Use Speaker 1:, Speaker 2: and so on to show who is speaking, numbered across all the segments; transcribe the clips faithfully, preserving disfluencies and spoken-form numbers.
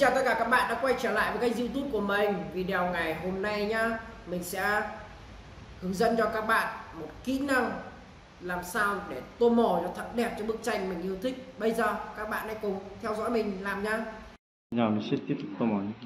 Speaker 1: chào tất cả các bạn đã quay trở lại với kênh YouTube của mình. Video ngày hôm nay nhá, mình sẽ hướng dẫn cho các bạn một kỹ năng làm sao để tô màu cho thật đẹp cho bức tranh mình yêu thích. Bây giờ các bạn hãy cùng theo dõi mình làm nhá.
Speaker 2: Giờ mình sẽ tiếp tục tô màu nhé.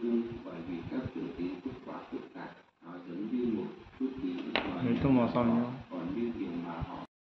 Speaker 2: Tô màu xong nhé.